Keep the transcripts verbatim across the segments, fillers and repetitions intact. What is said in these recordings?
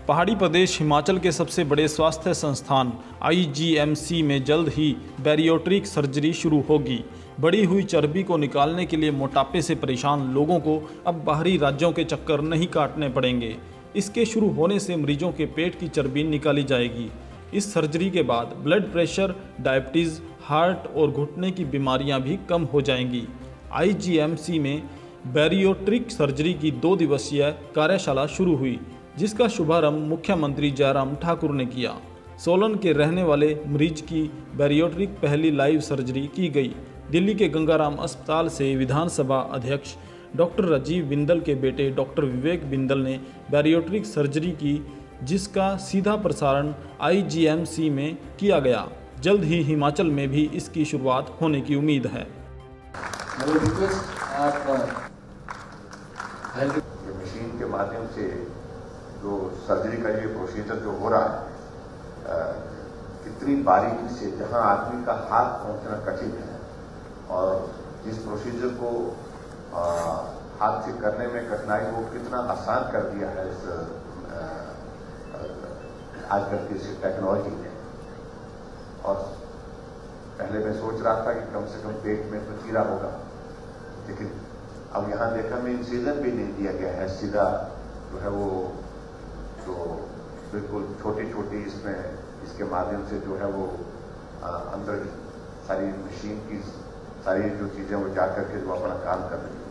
पहाड़ी प्रदेश हिमाचल के सबसे बड़े स्वास्थ्य संस्थान आई जी एम सी में जल्द ही बैरियोट्रिक सर्जरी शुरू होगी। बढ़ी हुई चर्बी को निकालने के लिए मोटापे से परेशान लोगों को अब बाहरी राज्यों के चक्कर नहीं काटने पड़ेंगे। इसके शुरू होने से मरीजों के पेट की चर्बी निकाली जाएगी। इस सर्जरी के बाद ब्लड प्रेशर, डायबिटीज़, हार्ट और घुटने की बीमारियां भी कम हो जाएंगी। आई जी एम सी में बैरियोट्रिक सर्जरी की दो दिवसीय कार्यशाला शुरू हुई, जिसका शुभारंभ मुख्यमंत्री जयराम ठाकुर ने किया। सोलन के रहने वाले मरीज की बैरियोट्रिक पहली लाइव सर्जरी की गई। दिल्ली के गंगाराम अस्पताल से विधानसभा अध्यक्ष डॉक्टर राजीव बिंदल के बेटे डॉक्टर विवेक बिंदल ने बैरियोट्रिक सर्जरी की, जिसका सीधा प्रसारण आई जी एम सी में किया गया। जल्द ही हिमाचल में भी इसकी शुरुआत होने की उम्मीद है। मशीन के माध्यम से जो सर्जरी का ये प्रोसीजर जो हो रहा है, कितनी बारीकी से जहां आदमी का हाथ पहुंचना कठिन है और जिस प्रोसीजर को आ, हाथ से करने में कठिनाई वो कितना आसान कर दिया है इस आजकल की इस टेक्नोलॉजी ने। और पहले मैं सोच रहा था कि कम से कम पेट में तो चीरा होगा, लेकिन अब यहां देखा में इंसिजन भी नहीं दिया गया है, सीधा जो है वो जो बिल्कुल छोटी छोटी इसमें इसके माध्यम से जो है वो आ, अंदर सारी मशीन की सारी जो चीजें वो जाकर के जो अपना काम कर रही है।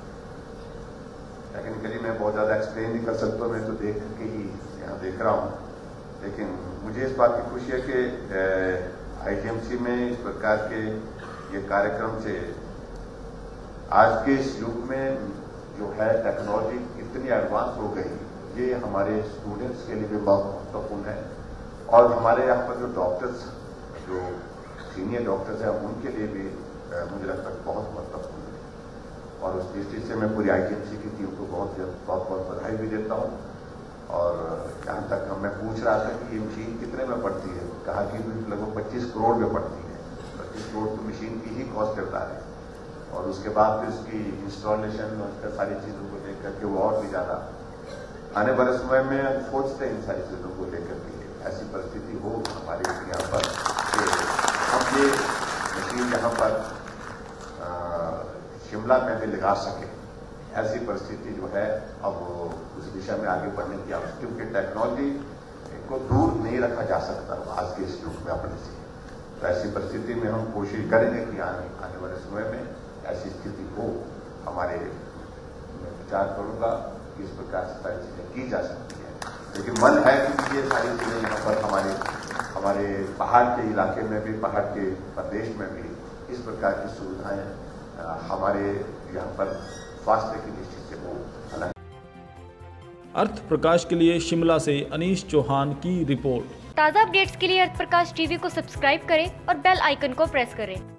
टेक्निकली मैं बहुत ज्यादा एक्सप्लेन नहीं कर सकता, मैं तो देख के ही यहाँ देख रहा हूँ, लेकिन मुझे इस बात की खुशी है कि आई जी एम सी में इस प्रकार के ये कार्यक्रम से आज के इस युग में जो है टेक्नोलॉजी इतनी एडवांस हो गई, ये हमारे स्टूडेंट्स के लिए भी बहुत महत्वपूर्ण है और हमारे यहाँ पर जो डॉक्टर्स जो सीनियर डॉक्टर्स हैं उनके लिए भी मुझे लगता है बहुत महत्वपूर्ण है। और उस दृष्टि से मैं पूरी आई जी एम सी की टीम को बहुत बहुत बहुत बधाई भी देता हूँ। और जहाँ तक मैं पूछ रहा था कि ये मशीन कितने में पड़ती है, कहा कि लगभग पच्चीस करोड़ में पड़ती है। पच्चीस करोड़ तो मशीन की ही कॉस्ट करता है और उसके बाद फिर उसकी इंस्टॉलेशन और सारी चीज़ों को देख करके वो और भी ज़्यादा आने वाले समय में सोचते हैं इन सारी चीज़ों को लेकर के ऐसी परिस्थिति हो हमारे यहाँ पर कि हम ये मशीन यहाँ पर आ, शिमला में भी लगा सके, ऐसी परिस्थिति जो है अब उस दिशा में आगे बढ़ने की आवश्यकता, क्योंकि टेक्नोलॉजी को दूर नहीं रखा जा सकता आज के इस युग में अपने से। तो ऐसी परिस्थिति में हम कोशिश करेंगे कि आने आने वाले समय में ऐसी स्थिति हो हमारे, मैं विचार करूंगा कि इस प्रकार से सारी चीजें की जा सकती है। लेकिन मन है कि ये सारी चीजें यहाँ पर हमारे हमारे पहाड़ के इलाके में भी, पहाड़ के प्रदेश में भी इस प्रकार की सुविधाएं हमारे यहाँ पर स्वास्थ्य की दृष्टि से हो। अर्थ प्रकाश के लिए शिमला से अनीश चौहान की रिपोर्ट। ताज़ा अपडेट्स के लिए अर्थ प्रकाश टीवी को सब्सक्राइब करें और बेल आइकन को प्रेस करें।